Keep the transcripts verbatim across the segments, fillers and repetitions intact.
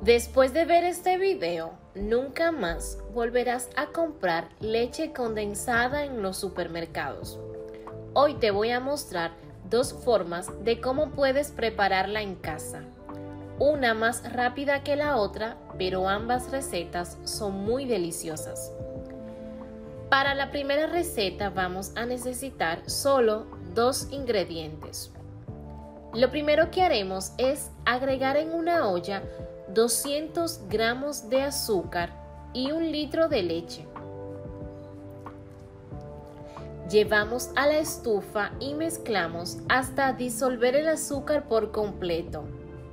Después de ver este video, nunca más volverás a comprar leche condensada en los supermercados. Hoy te voy a mostrar dos formas de cómo puedes prepararla en casa. Una más rápida que la otra, pero ambas recetas son muy deliciosas. Para la primera receta vamos a necesitar solo dos ingredientes. Lo primero que haremos es agregar en una olla doscientos gramos de azúcar y un litro de leche. Llevamos a la estufa y mezclamos hasta disolver el azúcar por completo.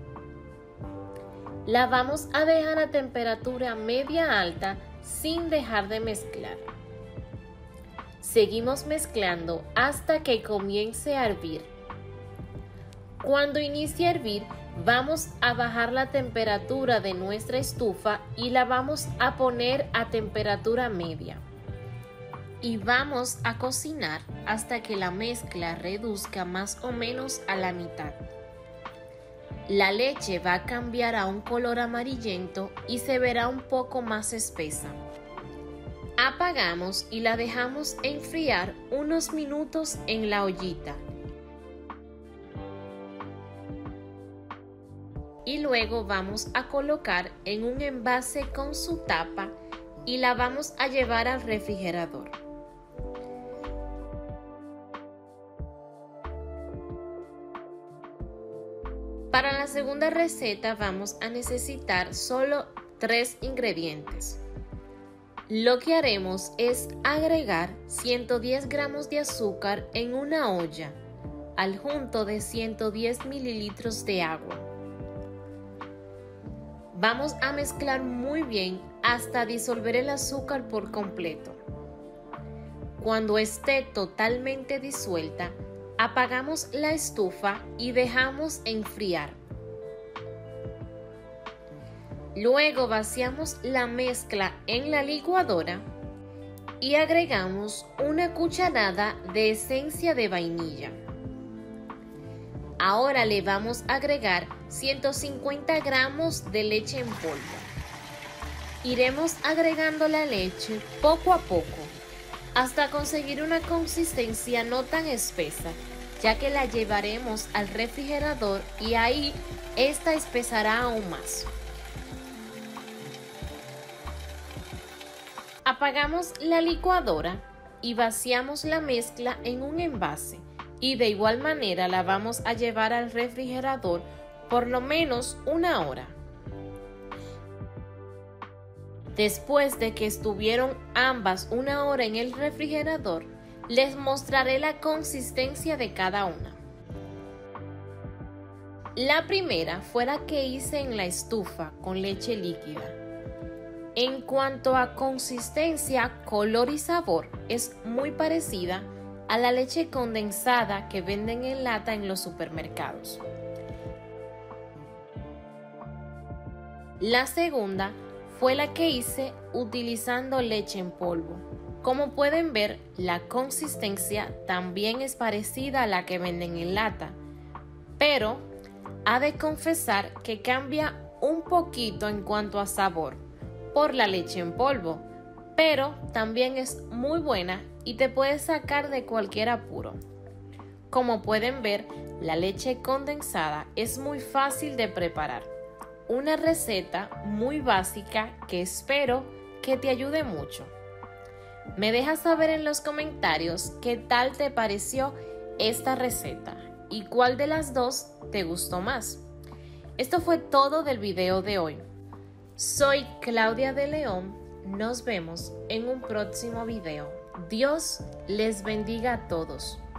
La vamos a dejar a temperatura media alta sin dejar de mezclar. Seguimos mezclando hasta que comience a hervir. Cuando inicie a hervir, vamos a bajar la temperatura de nuestra estufa y la vamos a poner a temperatura media. Y vamos a cocinar hasta que la mezcla reduzca más o menos a la mitad. La leche va a cambiar a un color amarillento y se verá un poco más espesa. Apagamos y la dejamos enfriar unos minutos en la ollita. Y luego vamos a colocar en un envase con su tapa y la vamos a llevar al refrigerador. Para la segunda receta vamos a necesitar solo tres ingredientes. Lo que haremos es agregar ciento diez gramos de azúcar en una olla, al junto de ciento diez mililitros de agua. Vamos a mezclar muy bien hasta disolver el azúcar por completo. Cuando esté totalmente disuelta, apagamos la estufa y dejamos enfriar. Luego vaciamos la mezcla en la licuadora y agregamos una cucharada de esencia de vainilla. Ahora le vamos a agregar ciento cincuenta gramos de leche en polvo. Iremos agregando la leche poco a poco hasta conseguir una consistencia no tan espesa, ya que la llevaremos al refrigerador y ahí esta espesará aún más. Apagamos la licuadora y vaciamos la mezcla en un envase. Y de igual manera la vamos a llevar al refrigerador por lo menos una hora. Después de que estuvieron ambas una hora en el refrigerador, les mostraré la consistencia de cada una. La primera fue la que hice en la estufa con leche líquida. En cuanto a consistencia, color y sabor, es muy parecida a la leche condensada que venden en lata en los supermercados. La segunda fue la que hice utilizando leche en polvo. Como pueden ver, la consistencia también es parecida a la que venden en lata, pero ha de confesar que cambia un poquito en cuanto a sabor por la leche en polvo, pero también es muy buena y te puede sacar de cualquier apuro. Como pueden ver, la leche condensada es muy fácil de preparar. Una receta muy básica que espero que te ayude mucho. Me dejas saber en los comentarios qué tal te pareció esta receta y cuál de las dos te gustó más. Esto fue todo del video de hoy. Soy Claudia de León. Nos vemos en un próximo video. Dios les bendiga a todos.